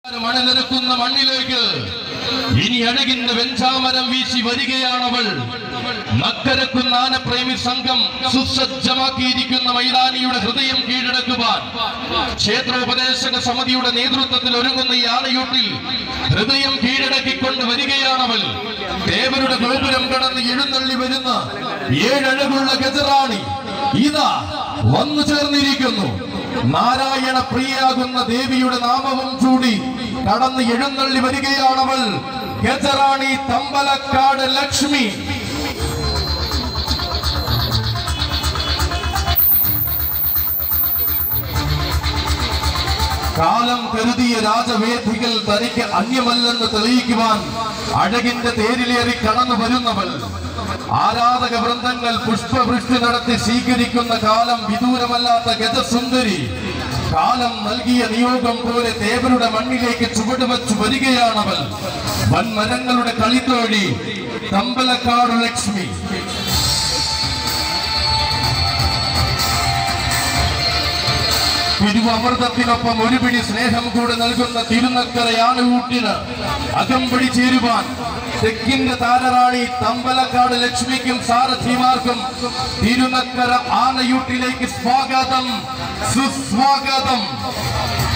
മണലിറക്കുന്ന മണ്ണിലേക്ക് ഇനി അഴകിന്റെ വെഞ്ചാമരം വീശി വരികയാണവൾ. നക്കരക്കുന്ന ആനപ്രേമി സംഘം സുസജ്ജമാക്കിയിരിക്കുന്ന മൈതാനിയുടെ ഹൃദയം കീഴടക്കുവാൻ ക്ഷേത്രോപദേശക സമിതിയുടെ നേതൃത്വത്തിൽ ഒരുങ്ങുന്ന ഈ ആനയൂട്ടിൽ ഹൃദയം കീഴടക്കിക്കൊണ്ട് വരികയാണവൾ. ദേവരുടെ ഗോപുരം കടന്ന് എഴുന്നള്ളി വരുന്ന ഏഴഴകുള്ള ഗജറാണി ഇതാ വന്നു ചേർന്നിരിക്കുന്നു. നാരായണ പ്രിയയാകുന്ന ദേവിയുടെ നാമവും ചൂടി കടന്ന് എഴുന്നള്ളി വരികയാണവൾ. ഗജറാണി തമ്പലക്കാട് ലക്ഷ്മി. കാലം കരുതിയ രാജവേദികൾ തനിക്ക് അന്യമല്ലെന്ന് തെളിയിക്കുവാൻ അഴകിന്റെ തേരിലേറി കടന്നു വരുന്നവൾ. ആരാധക വൃന്ദങ്ങൾ പുഷ്പവൃഷ്ടി നടത്തി സ്വീകരിക്കുന്ന കാലം വിദൂരമല്ലാത്ത ഗജസുന്ദരി. കാലം നൽകിയ നിയോഗം പോലെ ദേവരുടെ മണ്ണിലേക്ക് ചുവടുവച്ചു വരികയാണവൾ. വൻമരങ്ങളുടെ കളിത്തോഴി തമ്പലക്കാട് ലക്ഷ്മി. തിരുവമൃതത്തിനൊപ്പം ഒരു പിടി സ്നേഹം കൂടെ നൽകുന്ന തിരുനക്കര ആനയൂട്ടിന് അകമ്പടി ചേരുവാൻ തെക്കിന്റെ താരറാണി തമ്പലക്കാട് ലക്ഷ്മിക്കും സാരഥിമാർക്കും തിരുനക്കര ആനയൂട്ടിലേക്ക് സ്വാഗതം, സുസ്വാഗതം.